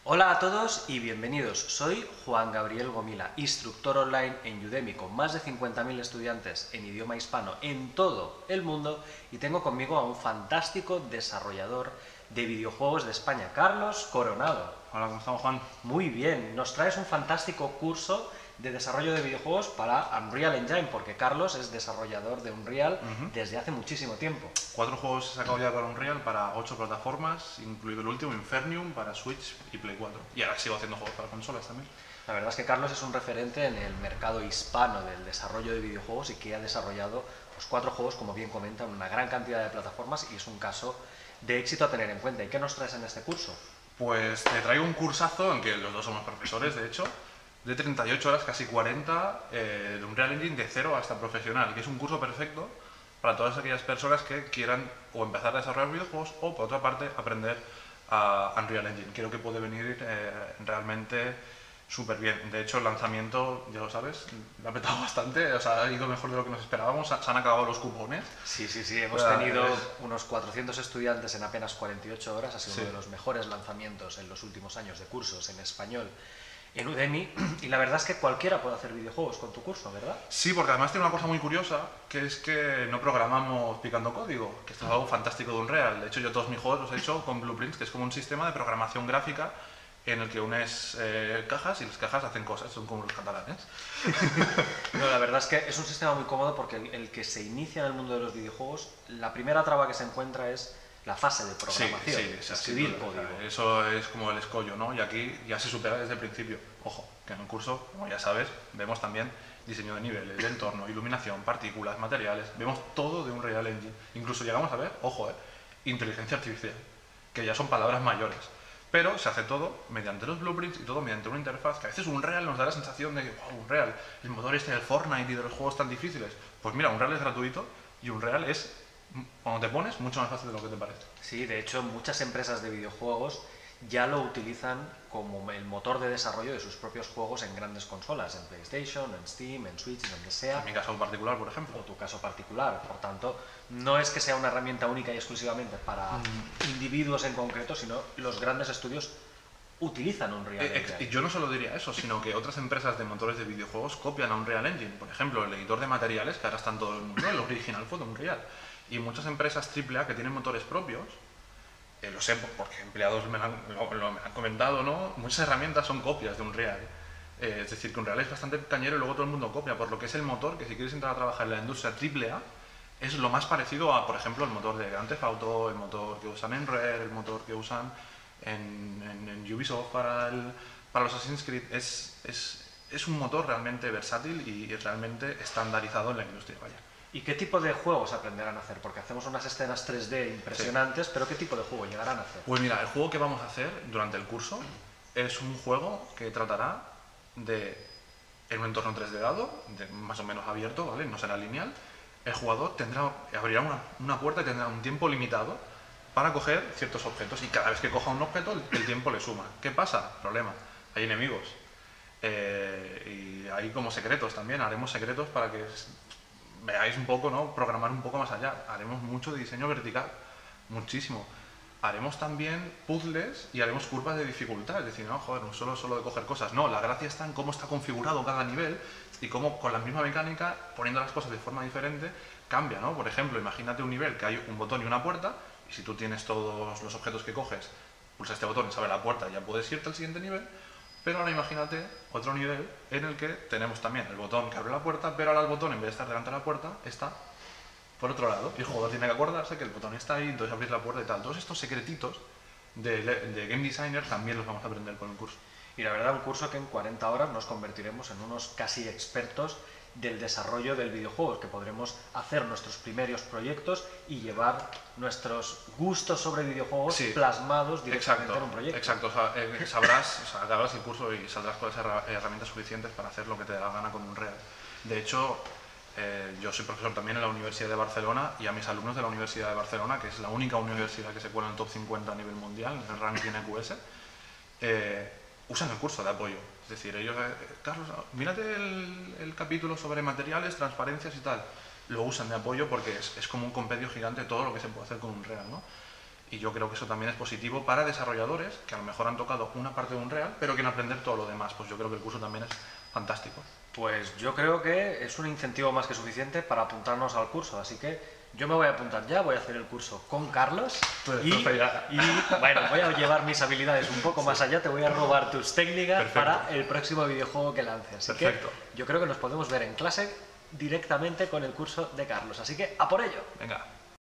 Hola a todos y bienvenidos. Soy Juan Gabriel Gomila, instructor online en Udemy con más de 50.000 estudiantes en idioma hispano en todo el mundo y tengo conmigo a un fantástico desarrollador de videojuegos de España, Carlos Coronado. Hola, ¿cómo estamos, Juan? Muy bien, nos traes un fantástico curso de desarrollo de videojuegos para Unreal Engine, porque Carlos es desarrollador de Unreal desde hace muchísimo tiempo. 4 juegos he sacado ya para Unreal, para 8 plataformas, incluido el último, Infernium, para Switch y Play 4. Y ahora sigo haciendo juegos para consolas también. La verdad es que Carlos es un referente en el mercado hispano del desarrollo de videojuegos y que ha desarrollado 4 juegos, como bien comenta, en una gran cantidad de plataformas y es un caso de éxito a tener en cuenta. ¿Y qué nos traes en este curso? Pues te traigo un cursazo en que los dos somos profesores, de hecho, de 38 horas, casi 40, de Unreal Engine de cero hasta profesional, que es un curso perfecto para todas aquellas personas que quieran o empezar a desarrollar videojuegos o, por otra parte, aprender a Unreal Engine. Creo que puede venir realmente súper bien. De hecho, el lanzamiento, ya lo sabes, lo ha petado bastante, o sea, ha ido mejor de lo que nos esperábamos, se han acabado los cupones. Sí, hemos tenido unos 400 estudiantes en apenas 48 horas, ha sido uno de los mejores lanzamientos en los últimos años de cursos en español en Udemy, y la verdad es que cualquiera puede hacer videojuegos con tu curso, ¿verdad? Sí, porque además tiene una cosa muy curiosa, que es que no programamos picando código, que esto es algo fantástico de Unreal. De hecho, yo todos mis juegos los he hecho con Blueprints, que es como un sistema de programación gráfica en el que unes cajas y las cajas hacen cosas, son como los catalanes. No, la verdad es que es un sistema muy cómodo porque el que se inicia en el mundo de los videojuegos, la primera traba que se encuentra es la fase de programación, escribir código. Eso es como el escollo, ¿no? Y aquí ya se supera desde el principio. Ojo, que en el curso, como ya sabes, vemos también diseño de niveles, de entorno, iluminación, partículas, materiales, vemos todo de Unreal Engine. Incluso llegamos a ver, ojo, inteligencia artificial, que ya son palabras mayores. Pero se hace todo mediante los blueprints y todo mediante una interfaz que a veces Unreal nos da la sensación de wow, Unreal, el motor este del Fortnite y de los juegos tan difíciles. Pues mira, Unreal es gratuito y Unreal es, cuando te pones, mucho más fácil de lo que te parece. Sí, de hecho, muchas empresas de videojuegos ya lo utilizan como el motor de desarrollo de sus propios juegos en grandes consolas, en PlayStation, en Steam, en Switch, donde sea. En mi caso particular, por ejemplo. O tu caso particular. Por tanto, no es que sea una herramienta única y exclusivamente para individuos en concreto, sino los grandes estudios utilizan Unreal Engine. Y yo no solo diría eso, sino que otras empresas de motores de videojuegos copian a Unreal Engine. Por ejemplo, el editor de materiales, que ahora está en todo el mundo, el original fue de Unreal. Y muchas empresas AAA que tienen motores propios, lo sé porque empleados me lo han comentado, ¿no? Muchas herramientas son copias de Unreal. Es decir, que Unreal es bastante cañero y luego todo el mundo copia, por lo que es el motor que si quieres entrar a trabajar en la industria AAA, es lo más parecido a, por ejemplo, el motor de Grand Theft Auto, el motor que usan en Rare, el motor que usan en Ubisoft para los Assassin's Creed. Es un motor realmente versátil y realmente estandarizado en la industria, vaya. ¿Y qué tipo de juegos aprenderán a hacer? Porque hacemos unas escenas 3D impresionantes, pero ¿qué tipo de juego llegarán a hacer? Pues mira, el juego que vamos a hacer durante el curso es un juego que tratará de, en un entorno 3D dado, más o menos abierto, ¿vale? No será lineal. El jugador abrirá una puerta y tendrá un tiempo limitado para coger ciertos objetos y cada vez que coja un objeto el tiempo le suma. ¿Qué pasa? Problema, hay enemigos y hay como secretos también, haremos secretos para que veáis un poco, ¿no? Programar un poco más allá. Haremos mucho de diseño vertical, muchísimo. Haremos también puzzles y haremos curvas de dificultad, es decir, no, joder, no solo de coger cosas, no, la gracia está en cómo está configurado cada nivel y cómo con la misma mecánica, poniendo las cosas de forma diferente, cambia, ¿no? Por ejemplo, imagínate un nivel que hay un botón y una puerta y si tú tienes todos los objetos que coges, pulsa este botón y se abre la puerta y ya puedes irte al siguiente nivel. Pero ahora imagínate otro nivel en el que tenemos también el botón que abre la puerta, pero ahora el botón, en vez de estar delante de la puerta, está por otro lado. Y el jugador tiene que acordarse que el botón está ahí, entonces abrir la puerta y tal. Todos estos secretitos de Game Designer también los vamos a aprender con el curso. Y la verdad, un curso que en 40 horas nos convertiremos en unos casi expertos del desarrollo del videojuego, que podremos hacer nuestros primeros proyectos y llevar nuestros gustos sobre videojuegos plasmados directamente en un proyecto. Exacto, o sea, acabarás el curso y saldrás con las herramientas suficientes para hacer lo que te dé la gana con Unreal. De hecho, yo soy profesor también en la Universidad de Barcelona y a mis alumnos de la Universidad de Barcelona, que es la única universidad que se cuela en el top 50 a nivel mundial, en el ranking EQS, usan el curso de apoyo. Es decir, ellos, Carlos, mírate el capítulo sobre materiales, transparencias y tal. Lo usan de apoyo porque es como un compendio gigante de todo lo que se puede hacer con Unreal, ¿no? Y yo creo que eso también es positivo para desarrolladores que a lo mejor han tocado una parte de Unreal, pero quieren aprender todo lo demás. Pues yo creo que el curso también es fantástico. Pues yo creo que es un incentivo más que suficiente para apuntarnos al curso, así que yo me voy a apuntar ya, voy a hacer el curso con Carlos Pues, y perfecto. bueno, voy a llevar mis habilidades un poco más allá, te voy a robar tus técnicas Perfecto. para el próximo videojuego que lance. Así Perfecto. que yo creo que nos podemos ver en clase directamente con el curso de Carlos, así que ¡a por ello! Venga.